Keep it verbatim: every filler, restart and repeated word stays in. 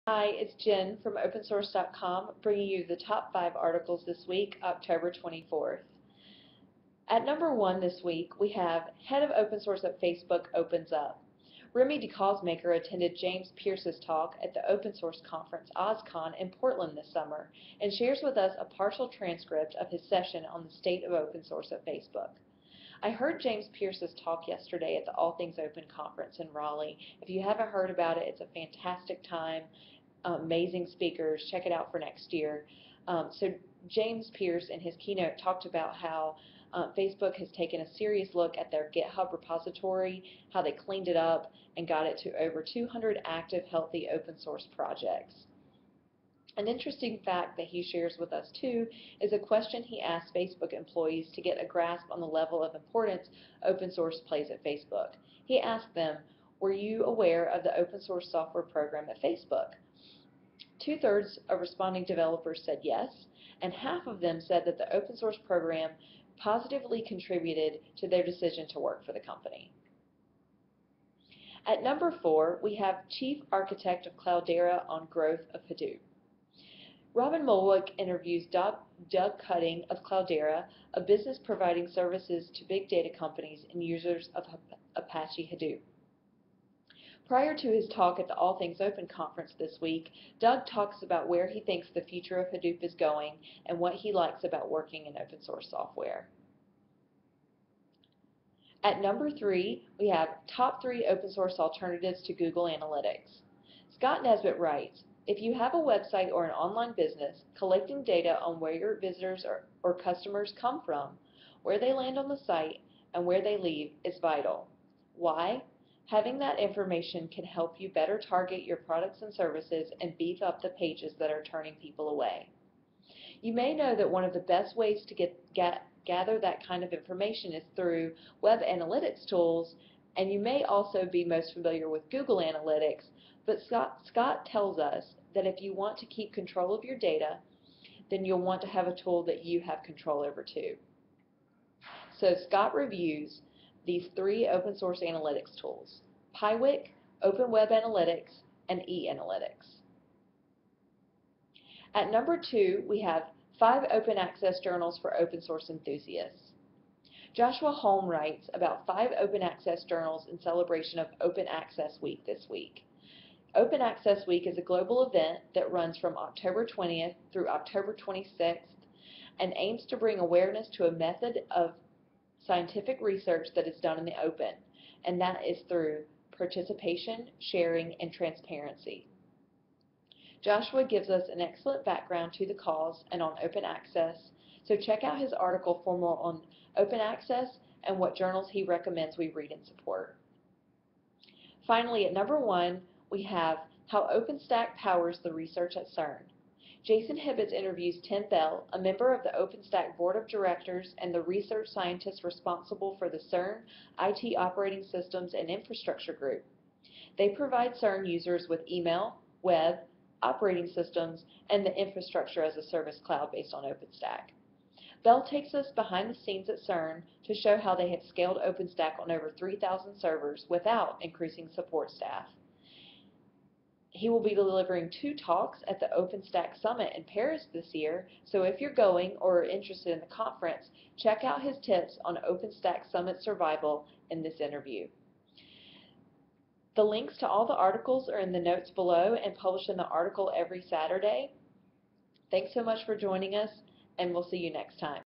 Hi, it's Jen from Open Source dot com bringing you the top five articles this week, October twenty-fourth. At number one this week, we have Head of Open Source at Facebook opens up. Remy DeCosmaker attended James Pierce's talk at the Open Source Conference OSCON in Portland this summer and shares with us a partial transcript of his session on the state of open source at Facebook. I heard James Pierce's talk yesterday at the All Things Open conference in Raleigh. If you haven't heard about it, it's a fantastic time. Amazing speakers. Check it out for next year. Um, so James Pierce in his keynote talked about how uh, Facebook has taken a serious look at their GitHub repository, how they cleaned it up and got it to over two hundred active, healthy open source projects. An interesting fact that he shares with us too is a question he asked Facebook employees to get a grasp on the level of importance open source plays at Facebook. He asked them, were you aware of the open source software program at Facebook? Two-thirds of responding developers said yes, and half of them said that the open source program positively contributed to their decision to work for the company. At number four, we have Chief Architect of Cloudera on Growth of Hadoop. Robin Mulwick interviews Doug, Doug Cutting of Cloudera, a business providing services to big data companies and users of Apache Hadoop. Prior to his talk at the All Things Open conference this week, Doug talks about where he thinks the future of Hadoop is going and what he likes about working in open source software. At number three, we have top three open source alternatives to Google Analytics. Scott Nesbitt writes, if you have a website or an online business, collecting data on where your visitors or, or customers come from, where they land on the site, and where they leave is vital. Why? Having that information can help you better target your products and services and beef up the pages that are turning people away. You may know that one of the best ways to get, get, gather that kind of information is through web analytics tools, and you may also be most familiar with Google Analytics, but Scott, Scott tells us that if you want to keep control of your data, then you'll want to have a tool that you have control over too. So Scott reviews these three open source analytics tools: Piwik, Open Web Analytics, and eAnalytics. At number two, we have five open access journals for open source enthusiasts. Joshua Holm writes about five open access journals in celebration of Open Access Week this week. Open Access Week is a global event that runs from October twentieth through October twenty-sixth and aims to bring awareness to a method of scientific research that is done in the open, and that is through participation, sharing, and transparency. Joshua gives us an excellent background to the cause and on open access, so check out his article for more on open access and what journals he recommends we read and support. Finally, at number one, we have How OpenStack Powers the Research at CERN. Jason Hibbets interviews Tim Bell, a member of the OpenStack Board of Directors and the research scientist responsible for the CERN I T Operating Systems and Infrastructure Group. They provide CERN users with email, web, operating systems, and the infrastructure as a service cloud based on OpenStack. Bell takes us behind the scenes at CERN to show how they have scaled OpenStack on over three thousand servers without increasing support staff. He will be delivering two talks at the OpenStack Summit in Paris this year, so if you're going or are interested in the conference, check out his tips on OpenStack Summit survival in this interview. The links to all the articles are in the notes below and published in the article every Saturday. Thanks so much for joining us, and we'll see you next time.